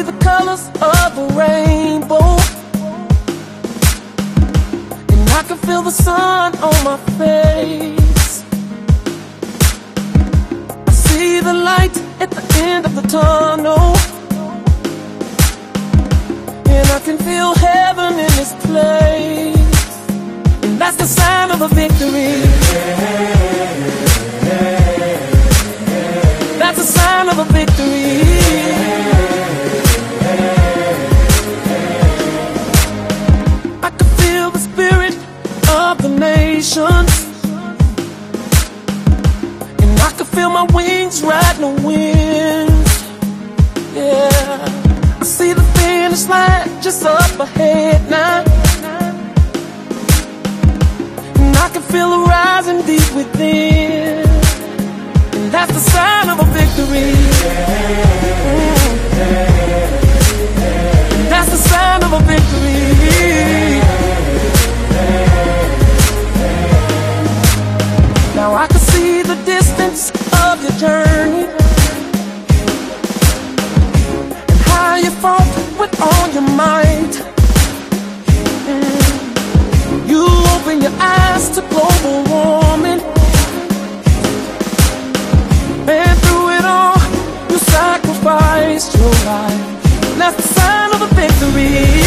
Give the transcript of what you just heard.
see the colors of a rainbow, and I can feel the sun on my face. I see the light at the end of the tunnel, and I can feel heaven in this place. And that's the sign of a victory. That's a sign of a victory. I can feel the spirit of the nations, and I can feel my wings riding the wind. Yeah, I see the finish line just up ahead now, and I can feel it rising deep within. That's the sign of a victory. That's the sign of a victory. Now I can see the distance of your journey, and how you fought with all your might. You open your eyes to global warming, and through it all, you sacrificed your life. That's the sign of a victory.